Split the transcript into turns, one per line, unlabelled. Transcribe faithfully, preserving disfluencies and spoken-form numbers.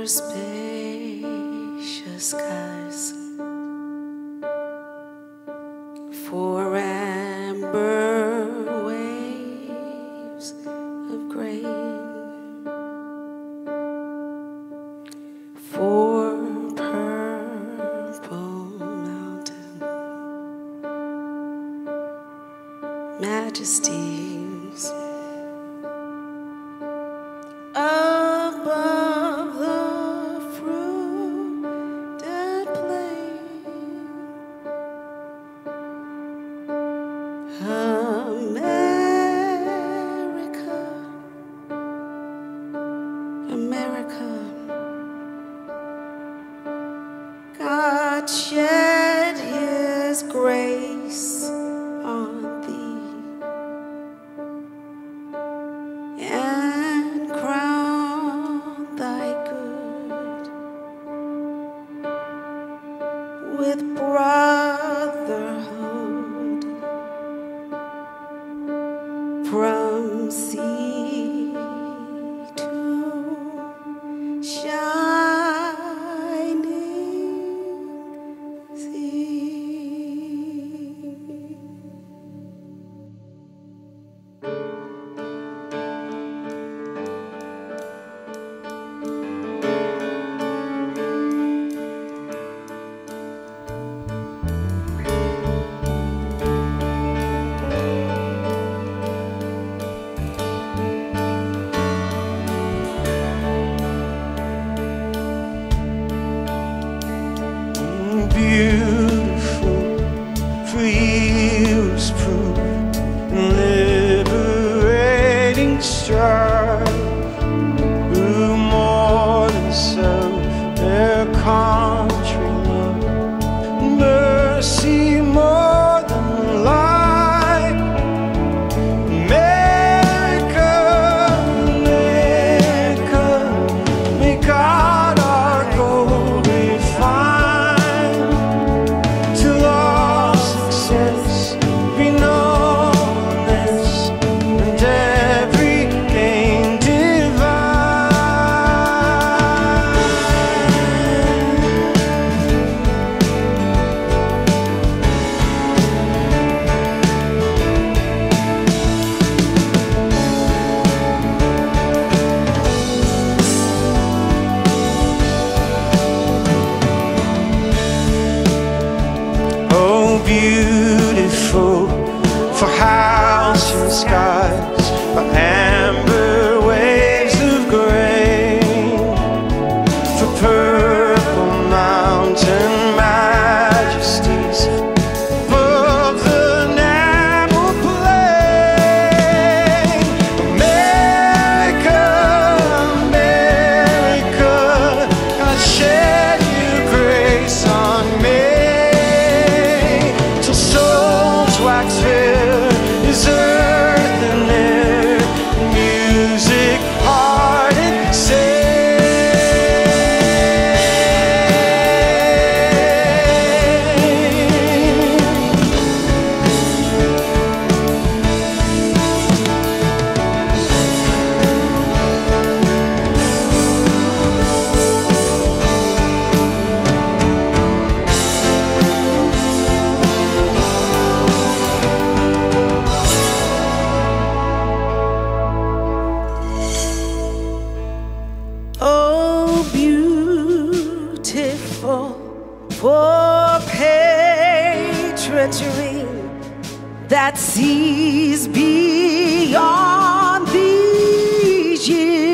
spacious skies, for amber waves of grain, for purple mountain majesties, above the fruited plain, America, America, God shed His grace on thee and crown thy good with brotherhood from sea to shining sea.
Beautiful, for years proved liberating strife, who more than serve their country love, mercy more than life. America, America, may God our gold refine, till all success be knownness and every gain divine. Oh, beautiful for halcyon skies, for amber waves of grain, for purple mountain majesties, above the narrow plain. America, America, God shed your grace on me, till souls wax fair is earth and air, music, heart and say.
Oh, beautiful for patriotry that sees beyond these years.